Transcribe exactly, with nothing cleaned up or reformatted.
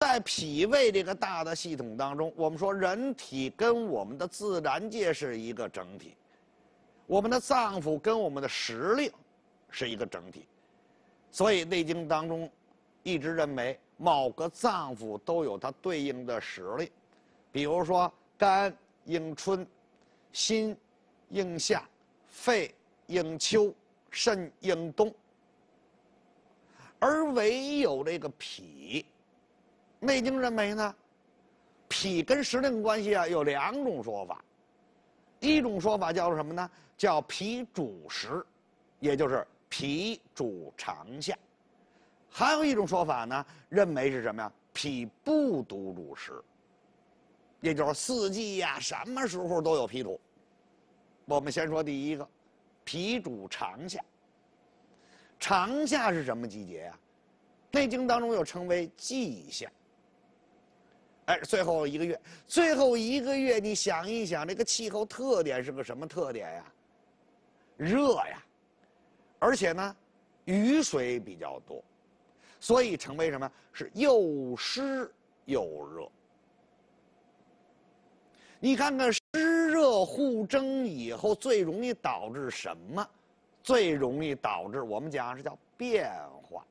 在脾胃这个大的系统当中，我们说人体跟我们的自然界是一个整体，我们的脏腑跟我们的时令是一个整体，所以《内经》当中一直认为某个脏腑都有它对应的时令，比如说肝应春，心应夏，肺应秋，肾应冬，而唯有这个脾，《内经》认为呢，脾跟时令关系啊有两种说法，一种说法叫做什么呢？叫脾主时，也就是脾主长夏；还有一种说法呢，认为是什么呀？脾不独主时，也就是四季呀，什么时候都有脾土。我们先说第一个，脾主长夏。长夏是什么季节呀？《内经》当中又称为季夏。哎，最后一个月，最后一个月，你想一想，这个气候特点是个什么特点呀？热呀，而且呢，雨水比较多，所以成为什么？是又湿又热。你看看湿热互争以后，最容易导致什么？最容易导致我们讲是叫变化。